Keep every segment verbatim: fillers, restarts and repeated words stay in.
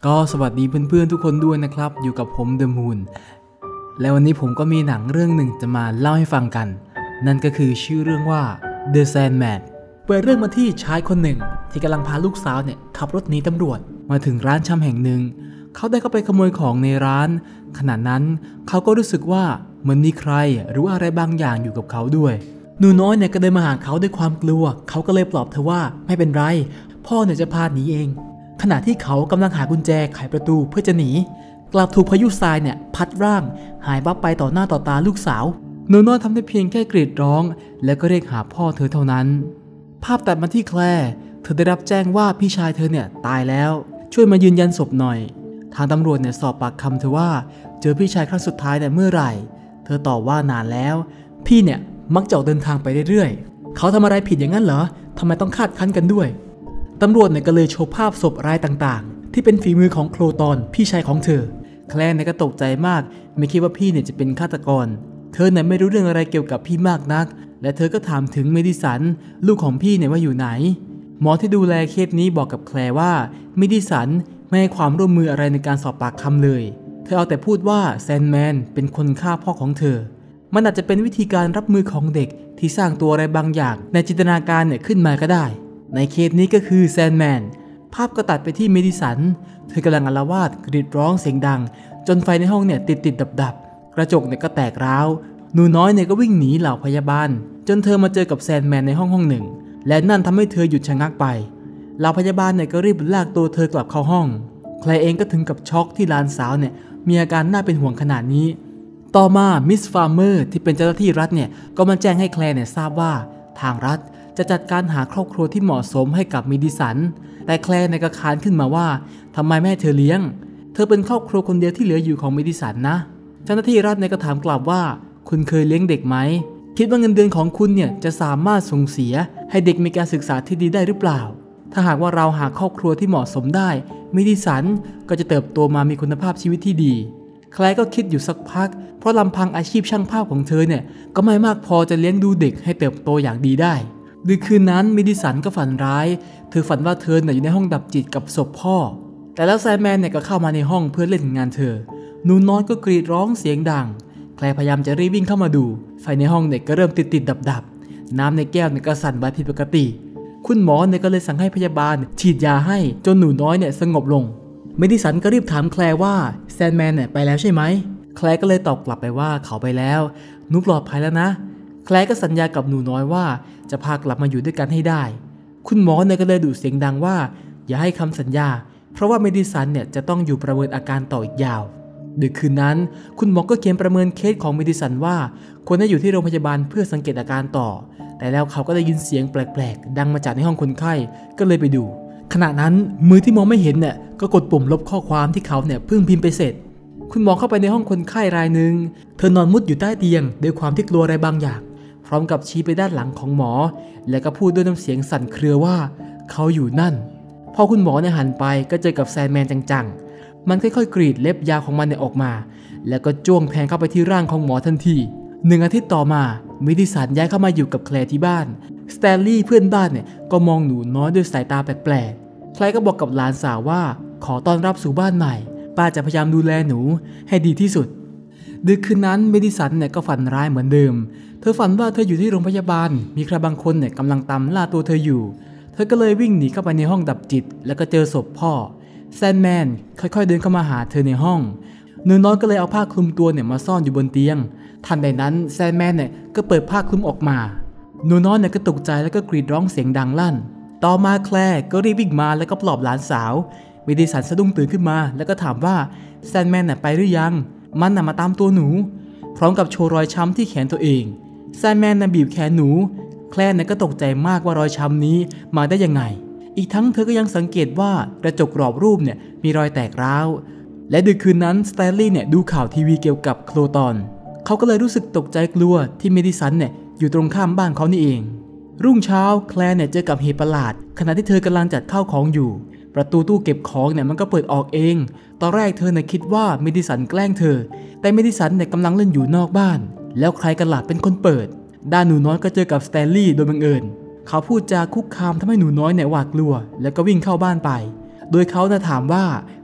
ก็สวัสดีเพื่อนๆทุกคนด้วยนะครับอยู่กับผมเดอะมูนและวันนี้ผมก็มีหนังเรื่องหนึ่งจะมาเล่าให้ฟังกันนั่นก็คือชื่อเรื่องว่า The Sandman เปิดเรื่องมาที่ชายคนหนึ่งที่กำลังพาลูกสาวเนี่ยขับรถหนีตำรวจมาถึงร้านชำแห่งหนึ่งเขาได้เข้าไปขโมยของในร้านขณะนั้นเขาก็รู้สึกว่าเหมือนมีใครหรือว่าอะไรบางอย่างอยู่กับเขาด้วยหนูน้อยเนี่ยก็เดินมาหาเขาด้วยความกลัวเขาก็เลยปลอบเธอว่าไม่เป็นไรพ่อเนี่ยจะพาหนีเองขณะที่เขากำลังหากุญแจไขประตูเพื่อจะหนีกลับถูกพายุทรายเนี่ยพัดร่างหายวับไปต่อหน้าต่อตาลูกสาวหนูน้อยทำได้เพียงแค่กรีดร้องแล้วก็เรียกหาพ่อเธอเท่านั้นภาพตัดมาที่แคลร์เธอได้รับแจ้งว่าพี่ชายเธอเนี่ยตายแล้วช่วยมายืนยันศพหน่อยทางตำรวจเนี่ยสอบปากคำเธอว่าเจอพี่ชายครั้งสุดท้ายเนี่ยเมื่อไหร่เธอตอบว่านานแล้วพี่เนี่ยมักจะออกเดินทางไปเรื่อยๆเขาทำอะไรผิดอย่างนั้นเหรอทำไมต้องคาดคั้นกันด้วยตำรวจเนี่ยก็เลยโชว์ภาพศพรายต่างๆที่เป็นฝีมือของโคลตอนพี่ชายของเธอแคลร์เนี่ยก็ตกใจมากไม่คิดว่าพี่เนี่ยจะเป็นฆาตกรเธอเนี่ยไม่รู้เรื่องอะไรเกี่ยวกับพี่มากนักและเธอก็ถามถึงเมดิสันลูกของพี่เนี่ยว่าอยู่ไหนหมอที่ดูแลเคสนี้บอกกับแคลร์ว่าเมดิสันไม่ให้ความร่วมมืออะไรในการสอบปากคำเลยเธอเอาแต่พูดว่าแซนแมนเป็นคนฆ่าพ่อของเธอมันอาจจะเป็นวิธีการรับมือของเด็กที่สร้างตัวอะไรบางอย่างในจินตนาการเนี่ยขึ้นมาก็ได้ในเคสนี้ก็คือแซนแมนภาพก็ตัดไปที่เมดิสันเธอกำลังอาละวาดกรีดร้องเสียงดังจนไฟในห้องเนี่ยติดติดดับดับกระจกเนี่ยก็แตกร้าวหนูน้อยเนี่ยก็วิ่งหนีเหล่าพยาบาลจนเธอมาเจอกับแซนแมนในห้องห้องหนึ่งและนั่นทำให้เธอหยุดชะงักไปเหล่าพยาบาลเนี่ยก็รีบลากตัวเธอกลับเข้าห้องใครเองก็ถึงกับช็อกที่หลานสาวเนี่ยมีอาการน่าเป็นห่วงขนาดนี้ต่อมามิสฟาร์เมอร์ที่เป็นเจ้าหน้าที่รัฐเนี่ยก็มาแจ้งให้แคลร์เนี่ยทราบว่าทางรัฐจะจัดการหาครอบครัวที่เหมาะสมให้กับเมดิสันแต่แคลร์เนี่ยก็ค้านขึ้นมาว่าทำไมไม่ให้เธอเลี้ยงเธอเป็นครอบครัวคนเดียวที่เหลืออยู่ของเมดิสันนะเจ้าหน้าที่รัฐเนี่ยก็ถามกลับว่าคุณเคยเลี้ยงเด็กไหมคิดว่าเงินเดือนของคุณเนี่ยจะสามารถส่งเสียให้เด็กมีการศึกษาที่ดีได้หรือเปล่าถ้าหากว่าเราหาครอบครัวที่เหมาะสมได้เมดิสันก็จะเติบโตมามีคุณภาพชีวิตที่ดีแคลร์ก็คิดอยู่สักพักเพราะลำพังอาชีพช่างภาพของเธอเนี่ยก็ไม่มากพอจะเลี้ยงดูเด็กให้เติบโตอย่างดีได้ดึกคืนนั้นเมดิสันก็ฝันร้ายเธอฝันว่าเธอเนี่ยอยู่ในห้องดับจิตกับศพพ่อแต่แล้วแซนแมนเนี่ยก็เข้ามาในห้องเพื่อเล่นงานเธอหนูน้อยก็กรีดร้องเสียงดังแคลร์พยายามจะรีบวิ่งเข้ามาดูไฟในห้องเนี่ยก็เริ่มติดติดดับดับน้ำในแก้วเนี่ยก็สั่นไหวผิดปกติคุณหมอเนี่ยก็เลยสั่งให้พยาบาลฉีดยาให้จนหนูน้อยเนี่ยสงบลงเมดิสันก็รีบถามแคลร์ว่าแซนแมนเนี่ยไปแล้วใช่ไหมแคลร์ก็เลยตอบกลับไปว่าเขาไปแล้วหนูปลอดภัยแล้วนะแคลร์ก็สัญญากับหนูน้อยว่าจะพากลับมาอยู่ด้วยกันให้ได้คุณหมอเนี่ยก็เลยดุเสียงดังว่าอย่าให้คำสัญญาเพราะว่าเมดิสันเนี่ยจะต้องอยู่ประเมินอาการต่ออีกยาวดึกคืนนั้นคุณหมอก็เขียนประเมินเคสของเมดิสันว่าควรจะอยู่ที่โรงพยาบาลเพื่อสังเกตอาการต่อแต่แล้วเขาก็ได้ยินเสียงแปลกๆดังมาจากในห้องคนไข้ก็เลยไปดูขณะนั้นมือที่มองไม่เห็นเนี่ยก็กดปุ่มลบข้อความที่เขาเนี่ยเพิ่งพิมพ์ไปเสร็จคุณหมอเข้าไปในห้องคนไข้รายหนึ่งเธอนอนมุดอยู่ใต้เตียงด้วยความที่กลัวอะไรบางอย่างพร้อมกับชี้ไปด้านหลังของหมอแล้วก็พูดด้วยน้ำเสียงสั่นเครือว่าเขาอยู่นั่นพอคุณหมอเนี่ยหันไปก็เจอกับแซนแมนจังๆมันค่อยๆกรีดเล็บยาวของมันเนี่ยออกมาแล้วก็จ้วงแทงเข้าไปที่ร่างของหมอทันทีหนึ่งอาทิตย์ต่อมาเมดิสันย้ายเข้ามาอยู่กับแคลร์ที่บ้านสแตนลีย์เพื่อนบ้านเนี่ยก็มองหนูน้อยด้วยสายตาแปลกๆแคลร์ก็บอกกับหลานสาวว่าขอต้อนรับสู่บ้านใหม่ป้าจะพยายามดูแลหนูให้ดีที่สุดดึกคืนนั้นเมดิสันเนี่ยก็ฝันร้ายเหมือนเดิมเธอฝันว่าเธออยู่ที่โรงพยาบาลมีใครบางคนเนี่ยกำลังตามล่าตัวเธออยู่เธอก็เลยวิ่งหนีเข้าไปในห้องดับจิตแล้วก็เจอศพพ่อแซนแมนค่อยๆเดินเข้ามาหาเธอในห้องหนูน้อยก็เลยเอาผ้าคลุมตัวเนี่ยมาซ่อนอยู่บนเตียงทันใดนั้นแซนแมนเนี่ยก็เปิดผ้าคลุมออกมาหนูน้อยเนี่ยก็ตกใจแล้วก็กรีดร้องเสียงดังลั่นต่อมาแคลร์ก็รีบวิ่งมาแล้วก็ปลอบหลานสาวเมดิสันสะดุ้งตื่นขึ้นมาแล้วก็ถามว่าแซนแมนน่ะไปหรือยังมันน่ะมาตามตัวหนูพร้อมกับโชว์รอยช้ำที่แขนตัวเองแซนแมนน่ะบีบแขนหนูแคลร์เนี่ยก็ตกใจมากว่ารอยช้ำนี้มาได้ยังไงอีกทั้งเธอก็ยังสังเกตว่ากระจกกรอบรูปเนี่ยมีรอยแตกร้าวและดึกคืนนั้นสแตนลีย์เนี่ยดูข่าวทีวีเกี่ยวกับโคลตอนเขาก็เลยรู้สึกตกใจกลัวที่เมดิสันเนี่ยอยู่ตรงข้ามบ้านเขานี่เองรุ่งเช้าแคลร์เนี่ยเจอกับเหตุประหลาดขณะที่เธอกำลังจัดข้าวของอยู่ประตูตู้เก็บของเนี่ยมันก็เปิดออกเองตอนแรกเธอเนี่ยคิดว่าเมดิสันแกล้งเธอแต่เมดิสันเนี่ยกำลังเล่นอยู่นอกบ้านแล้วใครกันล่ะเป็นคนเปิดด้านหนูน้อยก็เจอกับสแตนลีย์โดยบังเอิญเขาพูดจาคุกคามทำให้หนูน้อยเนี่ยหวาดกลัวแล้วก็วิ่งเข้าบ้านไปโดยเขาเนี่ยถามว่า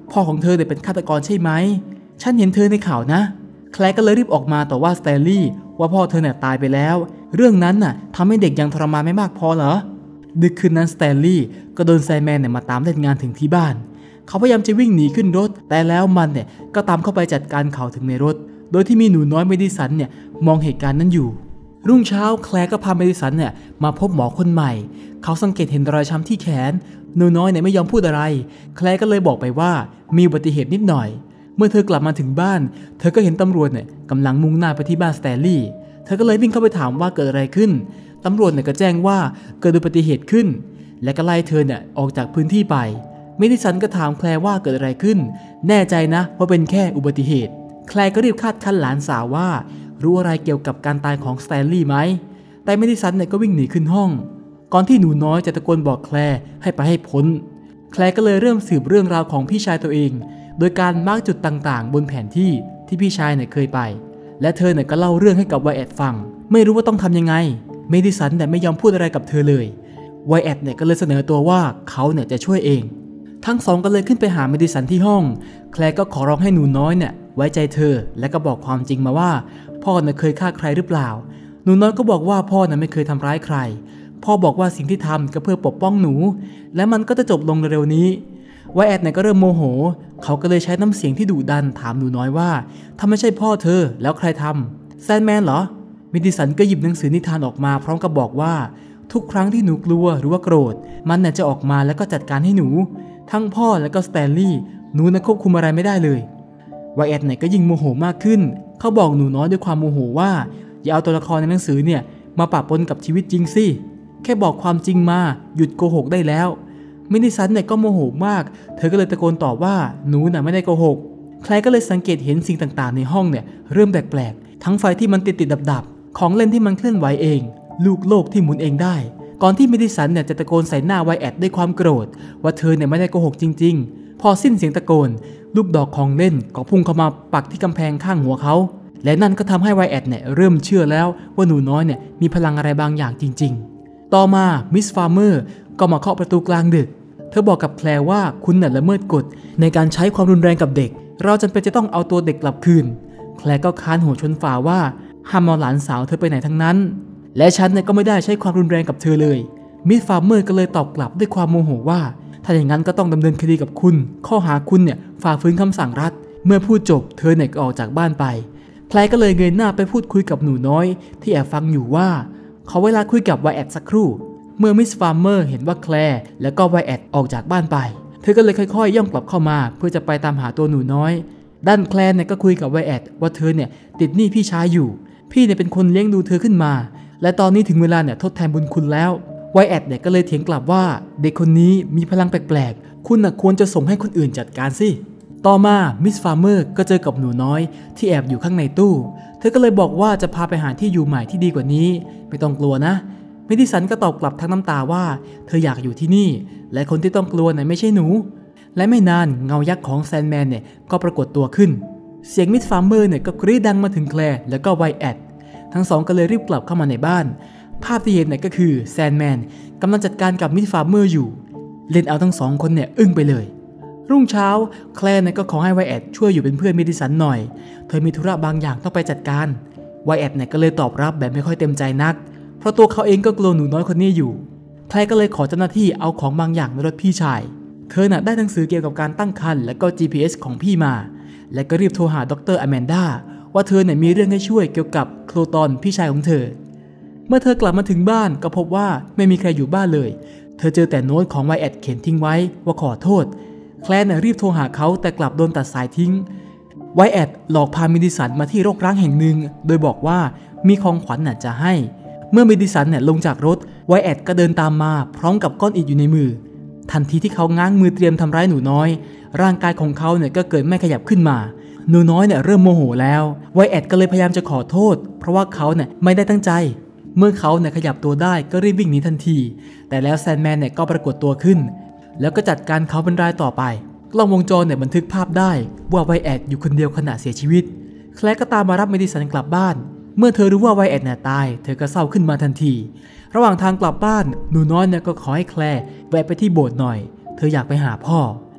พ่อของเธอเนี่ยเป็นฆาตกรใช่ไหมฉันเห็นเธอในข่าวนะแคลร์ก็เลยรีบออกมาต่อว่าสแตนลีย์ว่าพ่อเธอเนี่ยตายไปแล้วเรื่องนั้นน่ะทำให้เด็กยังทรมานไม่มากพอเหรอดึกคืนนั้นสแตนลีย์ก็โดนแซนแมนเนี่ยมาตามเล่นงานถึงที่บ้านเขาพยายามจะวิ่งหนีขึ้นรถแต่แล้วมันเนี่ยก็ตามเข้าไปจัดการเขาถึงในรถโดยที่มีหนูน้อยเมดิสันเนี่ยมองเหตุการณ์นั้นอยู่รุ่งเช้าแคลร์ก็พาเมดิสันเนี่ยมาพบหมอคนใหม่เขาสังเกตเห็นรอยช้ำที่แขนหนูน้อยเนี่ยไม่ยอมพูดอะไรแคลร์ก็เลยบอกไปว่ามีอุบัติเหตุนิดหน่อยเมื่อเธอกลับมาถึงบ้านเธอก็เห็นตำรวจเนี่ยกำลังมุ่งหน้าไปที่บ้านสแตนลีย์เธอก็เลยวิ่งเข้าไปถามว่าเกิดอะไรขึ้นตำรวจเนี่ยก็แจ้งว่าเกิดอุบัติเหตุขึ้นและก็ไล่เธอเนี่ยออกจากพื้นที่ไปเมดิสันก็ถามแคลร์ว่าเกิดอะไรขึ้นแน่ใจนะว่าเป็นแค่อุบัติเหตุแคลร์ก็รีบคาดคั้นหลานสาวว่ารู้อะไรเกี่ยวกับการตายของสแตนลีย์ไหมแต่เมดิสันเนี่ยก็วิ่งหนีขึ้นห้องก่อนที่หนูน้อยจะตะโกนบอกแคลร์ให้ไปให้พ้นแคลร์ก็เลยเริ่มสืบเรื่องราวของพี่ชายตัวเองโดยการมาร์กจุดต่างๆบนแผนที่ที่พี่ชายเนี่ยเคยไปและเธอเนี่ยก็เล่าเรื่องให้กับไวแอดฟังไม่รู้ว่าต้องทำยังไงเมดิสันแต่ไม่ยอมพูดอะไรกับเธอเลยไวแอดเนี่ยก็เลยเสนอตัวว่าเขาเนี่ยจะช่วยเองทั้งสองก็เลยขึ้นไปหาเมดิสันที่ห้องแคลร์ก็ขอร้องให้หนูน้อยเนี่ยไว้ใจเธอและก็บอกความจริงมาว่าพ่อเนี่ยเคยฆ่าใครหรือเปล่าหนูน้อยก็บอกว่าพ่อเนี่ยไม่เคยทำร้ายใครพ่อบอกว่าสิ่งที่ทำก็เพื่อปกป้องหนูและมันก็จะจบลงเร็วๆนี้ไวแอดเนี่ยก็เริ่มโมโหเขาก็เลยใช้น้ำเสียงที่ดุดันถามหนูน้อยว่าถ้าไม่ใช่พ่อเธอแล้วใครทำแซนแมนเหรอเมดิสันก็หยิบหนังสือนิทานออกมาพร้อมกับบอกว่าทุกครั้งที่หนูกลัวหรือว่าโกรธมันเนี่ยจะออกมาแล้วก็จัดการให้หนูทั้งพ่อและก็สแตนลีย์หนูน่ะควบคุมอะไรไม่ได้เลยไวแอดเนี่ยก็ยิ่งโมโหมากขึ้นเขาบอกหนูน้อยด้วยความโมโหว่าอย่าเอาตัวละครในหนังสือเนี่ยมาปะปนกับชีวิตจริงสิแค่บอกความจริงมาหยุดโกหกได้แล้วเมดิสันเนี่ยก็โมโหมากเธอก็เลยตะโกนตอบว่าหนูน่ะไม่ได้โกหกใครก็เลยสังเกตเห็นสิ่งต่างๆในห้องเนี่ยเริ่มแปลกๆทั้งไฟที่มันติดติดดับๆของเล่นที่มันเคลื่อนไหวเองลูกโลกที่หมุนเองได้ก่อนที่เมดิสันเนี่ยจะตะโกนใส่หน้าไวแอดด้วยความโกรธว่าเธอเนี่ยไม่ได้โกหกจริงๆพอสิ้นเสียงตะโกนลูกดอกของเล่นก็พุ่งเข้ามาปักที่กำแพงข้างหัวเขาและนั่นก็ทำให้ไวแอดเนี่ยเริ่มเชื่อแล้วว่าหนูน้อยเนี่ยมีพลังอะไรบางอย่างจริงๆต่อมามิสฟาร์เมอร์ก็มาเคาะประตูกลางดึกเธอบอกกับแคลร์ว่าคุณน่ะละเมิดกฎในการใช้ความรุนแรงกับเด็กเราจำเป็นจะต้องเอาตัวเด็กกลับคืนแคลร์ก็ค้านหัวชนฝาว่าห้ามเอาหลานสาวเธอไปไหนทั้งนั้นและฉันเนี่ยก็ไม่ได้ใช้ความรุนแรงกับเธอเลยมิสฟาร์เมอร์ก็เลยตอบกลับด้วยความโมโหว่าถ้าอย่างนั้นก็ต้องดำเนินคดีกับคุณข้อหาคุณเนี่ยฝ่าฝืนคำสั่งรัฐเมื่อพูดจบเธอเนี่ยก็ออกจากบ้านไปแคลร์ก็เลยเงยหน้าไปพูดคุยกับหนูน้อยที่แอบฟังอยู่ว่าเขาเวลาคุยกับไวแอดสักครู่เมื่อมิสฟาร์เมอร์เห็นว่าแคลร์และก็ไวแอดออกจากบ้านไปเธอก็เลยค่อยๆย่องกลับเข้ามาเพื่อจะไปตามหาตัวหนูน้อยด้านแคลร์เนี่ยก็คุยกับไวแอดว่าเธอเนี่ยติดหนี้พี่ชายอยู่พี่เนี่ยเป็นคนเลี้ยงดูเธอขึ้นมาและตอนนี้ถึงเวลาเนี่ยทดแทนบุญคุณแล้วไวแอดเนี่ยก็เลยเถียงกลับว่าเด็กคนนี้มีพลังแปลกๆคุณน่ะควรจะส่งให้คนอื่นจัดการสิต่อมามิสฟาร์เมอร์ก็เจอกับหนูน้อยที่แอบอยู่ข้างในตู้เธอก็เลยบอกว่าจะพาไปหาที่อยู่ใหม่ที่ดีกว่านี้ไม่ต้องกลัวนะเมดิสันก็ตอบกลับทั้งน้ำตาว่าเธออยากอยู่ที่นี่และคนที่ต้องกลัวน่ะไม่ใช่หนูและไม่นานเงายักษ์ของแซนแมนเนี่ยก็ปรากฏตัวขึ้นเสียงมิสฟาร์เมอร์เนี่ยก็กรีดดังมาถึงแคลร์แล้วก็ไวแอดทั้งสองก็เลยรีบกลับเข้ามาในบ้านภาพที่เห็นเนี่ยก็คือแซนแมนกำลังจัดการกับมิสฟาร์เมอร์อยู่เล่นเอาทั้งสองคนเนี่ยอึ้งไปเลยรุ่งเช้าแคลร์เนี่ยก็ขอให้ไวแอดช่วยอยู่เป็นเพื่อนเมดิสันหน่อยเธอมีธุระบางอย่างต้องไปจัดการไวแอดเนี่ยก็เลยตอบรับแบบไม่ค่อยเต็มใจนักเพราะตัวเขาเองก็กลัวหนูน้อยคนนี้อยู่แคลร์ก็เลยขอเจ้าหน้าที่เอาของบางอย่างในรถพี่ชายเธอน่ะได้หนังสือเกี่ยวกับการตั้งครรภ์และก็ จี พี เอส ของพี่มาและก็รีบโทรหาดร.อแมนดาว่าเธอเนี่ยมีเรื่องให้ช่วยเกี่ยวกับโคลตอนพี่ชายของเธอเมื่อเธอกลับมาถึงบ้านก็พบว่าไม่มีใครอยู่บ้านเลยเธอเจอแต่โน้ตของไวแอดเขียนทิ้งไว้ว่าขอโทษแคลร์รีบโทรหาเขาแต่กลับโดนตัดสายทิ้งไวแอดหลอกพาเมดิสันมาที่รกร้างแห่งหนึ่งโดยบอกว่ามีของขวัญน่ะจะให้เมื่อเมดิสันเนี่ยลงจากรถไวแอดก็เดินตามมาพร้อมกับก้อนอิฐอยู่ในมือทันทีที่เขาง้างมือเตรียมทำร้ายหนูน้อยร่างกายของเขาเนี่ยก็เกิดไม่ขยับขึ้นมาหนูน้อยเนี่ยเริ่มโมโหแล้วไวแอดก็เลยพยายามจะขอโทษเพราะว่าเขาเนี่ยไม่ได้ตั้งใจเมื่อเขาเนี่ยขยับตัวได้ก็รีบวิ่งหนีทันทีแต่แล้วแซนแมนเนี่ยก็ปรากฏตัวขึ้นแล้วก็จัดการเขาเป็นรายต่อไปกล้องวงจรเนี่ยบันทึกภาพได้ว่าไวแอดอยู่คนเดียวขณะเสียชีวิตแคลร์ก็ตามมารับเมดิสันกลับบ้านเมื่อเธอรู้ว่าไวแอดเนี่ยตายเธอก็เศร้าขึ้นมาทันทีระหว่างทางกลับบ้านหนูน้อยเนี่ยก็ขอให้แคลร์แวะไปที่โบสถ์หน่อยเธออยากไปหาพ่อ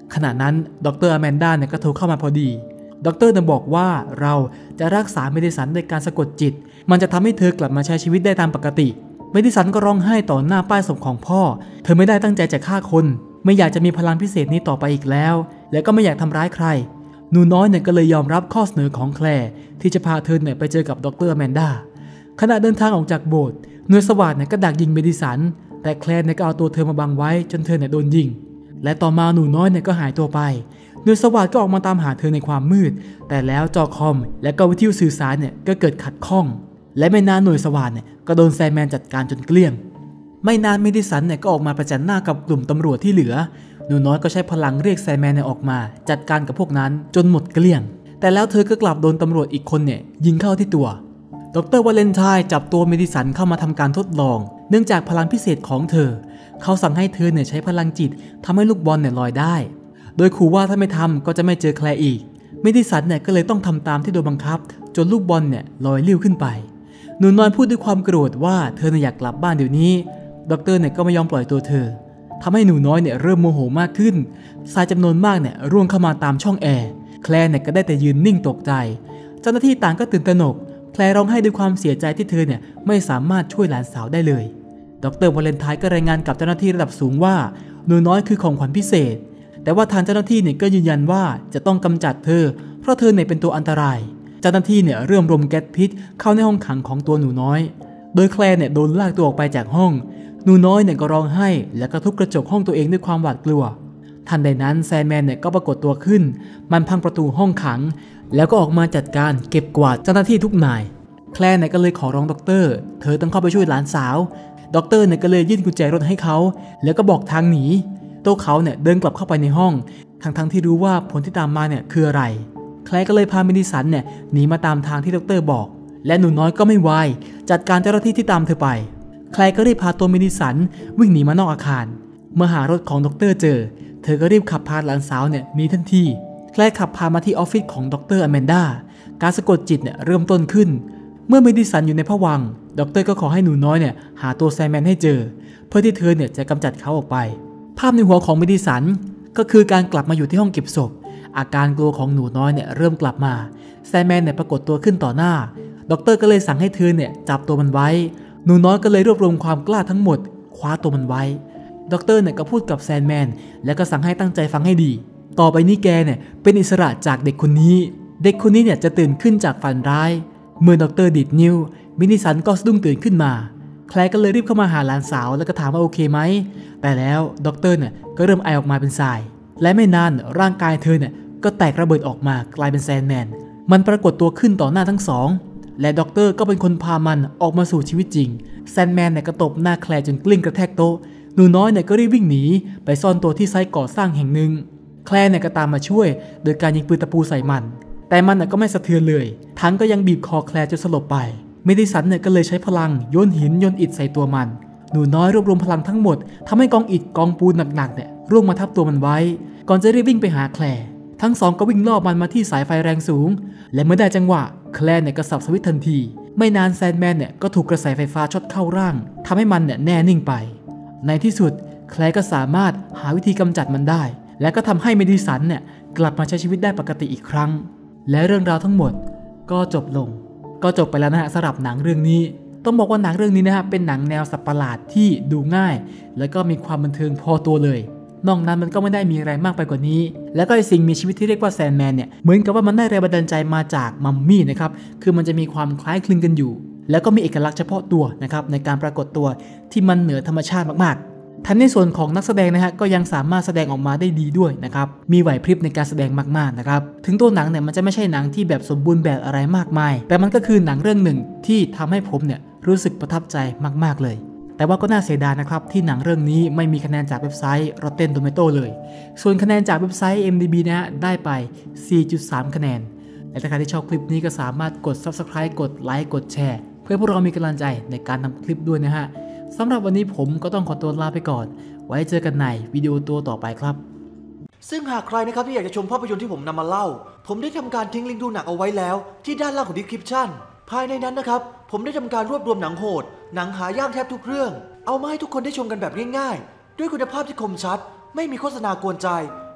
ขณะนั้นดรอแมนดาเนี่ยก็โทรเข้ามาพอดีดรเนี่ยบอกว่าเราจะรักษาเมดิสันโดยการสะกดจิตมันจะทำให้เธอกลับมาใช้ชีวิตได้ตามปกติเมดิสันก็ร้องไห้ต่อหน้าป้ายศพของพ่อเธอไม่ได้ตั้งใจจะฆ่าคนไม่อยากจะมีพลังพิเศษนี้ต่อไปอีกแล้วและก็ไม่อยากทำร้ายใครหนูน้อยเนี่ยก็เลยยอมรับข้อเสนอของแคลร์ที่จะพาเธอเนี่ยไปเจอกับดรอแมนดาขณะเดินทางออกจากโบสถ์หน่วยสวาทเนี่ยก็ดักยิงเมดิสันแต่แคลร์เนี่ยก็เอาตัวเธอมาบังไว้จนเธอเนี่ยโดนยิงและต่อมาหนูน้อยเนี่ยก็หายตัวไปหน่วยสวาทก็ออกมาตามหาเธอในความมืดแต่แล้วจอคอมและก็วิทยุสื่อสารเนี่ยก็เกิดขัดข้องและไม่นานหน่วยสวาทเนี่ยก็โดนแซนแมนจัดการจนเกลี้ยงไม่นานเมดิสันเนี่ยก็ออกมาประจันหน้ากับกลุ่มตำรวจที่เหลือหนูน้อยก็ใช้พลังเรียกแซนแมนเนี่ยออกมาจัดการกับพวกนั้นจนหมดเกลี้ยงแต่แล้วเธอก็กลับโดนตำรวจอีกคนเนี่ยยิงเข้าที่ตัวดรวาเลนไทน์จับตัวเมดิสันเข้ามาทำการทดลองเนื่องจากพลังพิเศษของเธอเขาสั่งให้เธอเนี่ยใช้พลังจิตทำให้ลูกบอลเนี่ยลอยได้โดยขู่ว่าถ้าไม่ทำก็จะไม่เจอแคลร์อีกเมดิสันเนี่ยก็เลยต้องทำตามที่โดนบังคับจนลูกบอลเนี่ยลอยลิ้วขึ้นไปหนูน้อยพูดด้วยความโกรธว่าเธอเนี่ยอยากกลับบ้านเดี๋ยวนี้ดรเนี่ยก็ไม่ยอมปล่อยตัวเธอทำให้หนูน้อยเนี่ยเริ่มโมโหมากขึ้นทรายจำนวนมากเนี่ยร่วงเข้ามาตามช่องแอร์แคลร์เนี่ยก็ได้แต่ยืนนิ่งตกใจเจ้าหน้าที่ต่างก็ตื่นตระหนกแคลร์ร้องไห้ด้วยความเสียใจที่เธอเนี่ยไม่สามารถช่วยหลานสาวได้เลยดรวาเลนไทน์ก็รายงานกับเจ้าหน้าที่ระดับสูงว่าหนูน้อยคือของขวัญพิเศษแต่ว่าทางเจ้าหน้าที่เนี่ยก็ยืนยันว่าจะต้องกำจัดเธอเพราะเธอเนี่ยเป็นตัวอันตรายเจ้าหน้าที่เนี่ยเริ่มรมแก๊สพิษเข้าในห้องขังของตัวหนูน้อยโดยแคลร์เนี่ยโดนลากตัวออกไปจากห้องหนูน้อยเนี่ยก็ร้องไห้และก็ทุบกระจกห้องตัวเองด้วยความหวาดกลัวทันใดนั้นแซนแมนเนี่ยก็ปรากฏตัวขึ้นมันพังประตูห้องขังแล้วก็ออกมาจัดการเก็บกวาดเจ้าหน้าที่ทุกนายแคลร์เนี่ยก็เลยขอร้องด็อกเตอร์เธอต้องเข้าไปช่วยหลานสาวด็อกเตอร์เนี่ยก็เลยยื่นกุญแจรถให้เขาแล้วก็บอกทางหนีตัวเขาเนี่ยเดินกลับเข้าไปในห้องทั้งทั้งที่รู้ว่าผลที่ตามมาเนี่ยคืออะไรแคลร์ก็เลยพาเมดิสันเนี่ยหนีมาตามทางที่ด็อกเตอร์บอกและหนูน้อยก็ไม่วายจัดการเจ้าหน้าที่ที่ตามเธอไปแคลร์ก็รีบพาตัวเมดิสันวิ่งหนีมานอกอาคารเมื่อหารถของด็อกเตอร์เจอเธอก็รีบขับพาหลานสาวเนี่ยหนีทันทีแคลร์ขับพามาที่ออฟฟิศของด็อกเตอร์อแมนดาการสะกดจิตเนี่ยเริ่มต้นขึ้นเมื่อเมดิสันอยู่ในผวังค์ด็อกเตอร์ก็ขอให้หนูน้อยเนี่ยหาตัวแซมแมนให้เจอเพื่อที่เธอเนี่ยจะกำจัดเขาออกไปภาพในหัวของเมดิสันก็คือการกลับมาอยู่ที่ห้องเก็บศพอาการกลัวของหนูน้อยเนี่ยเริ่มกลับมาแซมแมนเนี่ยปรากฏตัวขึ้นต่อหน้าด็อกเตอร์ก็เลยสั่งให้เธอเนี่ยจับตัวมันไว้หนูน้อยก็เลยรวบรวมความกล้าทั้งหมดคว้าตัวมันไว้ด็อกเตอร์เนี่ยก็พูดกับแซนแมนแล้วก็สั่งให้ตั้งใจฟังให้ดีต่อไปนี้แกเนี่ยเป็นอิสระจากเด็กคนนี้เด็กคนนี้เนี่ยจะตื่นขึ้นจากฝันร้ายเมื่อด็อกเตอร์ดีดนิ้วเมดิสันก็สะดุ้งตื่นขึ้นมาแคลร์ก็เลยรีบเข้ามาหาหลานสาวแล้วก็ถามว่าโอเคไหมแต่แล้วด็อกเตอร์เนี่ยก็เริ่มไอออกมาเป็นทรายและไม่นานร่างกายเธอเนี่ยก็แตกระเบิดออกมากลายเป็นแซนแมนมันปรากฏตัวขึ้นต่อหน้าทั้งสองและด็อกเตอร์ก็เป็นคนพามันออกมาสู่ชีวิตจริงแซนแมนเนี่ยก็ตบหน้าแคลร์จนกลิ้งกระแทกโต๊ะหนูน้อยเนี่ยก็รีบวิ่งหนีไปซ่อนตัวที่ไซต์ก่อสร้างแห่งหนึ่งแคลร์เนี่ยก็ตามมาช่วยโดยการยิงปืนตะปูใส่มันแต่มันก็ไม่สะเทือนเลยทั้งก็ยังบีบคอแคลร์จนสลบไปเมดิสันเนี่ยก็เลยใช้พลังโยนหินโยนอิฐใส่ตัวมันหนูน้อยรวบรวมพลังทั้งหมดทำให้กองอิฐกองปูนหนักๆเนี่ยร่วงมาทับตัวมันไว้ก่อนจะรีบวิ่งไปหาแคลร์ทั้งสองก็วิ่งล่อมันมาที่สายไฟแรงสูงและเมื่อได้จังหวะแคลร์เนี่ยก็สับสวิตช์ทันทีไม่นานแซนแมนเนี่ยก็ถูกกระแสไฟฟ้าช็อตเข้าร่างทำให้มันเนี่ยแน่นิ่งไปในที่สุดแคลร์ก็สามารถหาวิธีกำจัดมันได้และก็ทำให้เมดิสันเนี่ยกลับมาใช้ชีวิตได้ปกติอีกครั้งและเรื่องราวทั้งหมดก็จบลงก็จบไปแล้วนะฮะสำหรับหนังเรื่องนี้ต้องบอกว่าหนังเรื่องนี้นะฮะเป็นหนังแนวสัตว์ประหลาดที่ดูง่ายแล้วก็มีความบันเทิงพอตัวเลยนอกนั้นมันก็ไม่ได้มีอะไรมากไปกว่านี้แล้วก็ไอสิ่งมีชีวิตที่เรียกว่าแซนแมนเนี่ยเหมือนกับว่ามันได้แรงบันดาลใจมาจากมัมมี่นะครับคือมันจะมีความคล้ายคลึงกันอยู่แล้วก็มีเอกลักษณ์เฉพาะตัวนะครับในการปรากฏตัวที่มันเหนือธรรมชาติมากๆทั้งในส่วนของนักแสดงนะฮะก็ยังสามารถแสดงออกมาได้ดีด้วยนะครับมีไหวพริบในการแสดงมากๆนะครับถึงตัวหนังเนี่ยมันจะไม่ใช่หนังที่แบบสมบูรณ์แบบอะไรมากมายแต่มันก็คือหนังเรื่องหนึ่งที่ทำให้ผมเนี่ยรู้สึกประทับใจมากๆเลยแต่ว่าก็น่าเสียดายนะครับที่หนังเรื่องนี้ไม่มีคะแนนจากเว็บไซต์ Rotten Tomatoes เลยส่วนคะแนนจากเว็บไซต์ เอ็ม ดี บี นะฮะได้ไป สี่จุดสาม คะแนนและถ้าใครที่ชอบคลิปนี้ก็สามารถกด ซับสไครบ์ กดไลค์กดแชร์เพื่อพวกเรามีกำลังใจในการทำคลิปด้วยนะฮะสำหรับวันนี้ผมก็ต้องขอตัวลาไปก่อนไว้เจอกันในวิดีโอตัวต่อไปครับซึ่งหากใครนะครับที่อยากจะชมภาพยนตร์ที่ผมนำมาเล่าผมได้ทำการทิ้งลิงก์ดูหนังเอาไว้แล้วที่ด้านล่างของ description ภายในนั้นนะครับผมได้ทำการรวบรวมหนังโหดหนังหายากแทบทุกเรื่องเอามาให้ทุกคนได้ชมกันแบบง่ายๆด้วยคุณภาพที่คมชัดไม่มีโฆษณากวนใจ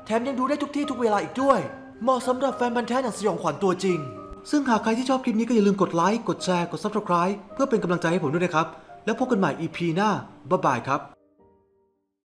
แถมยังดูได้ทุกที่ทุกเวลาอีกด้วยเหมาะสำหรับแฟนบันธุ์แท้หนังสยองขวัญตัวจริงซึ่งหากใครที่ชอบคลิปนี้ก็อย่าลืมกดไลค์กดแชร์กด ซับสไครบ์ เพื่อเป็นกำลังใจให้ผมด้วยนะครับแล้วพบกันใหม่ อี พี หน้าบ๊ายบายครับ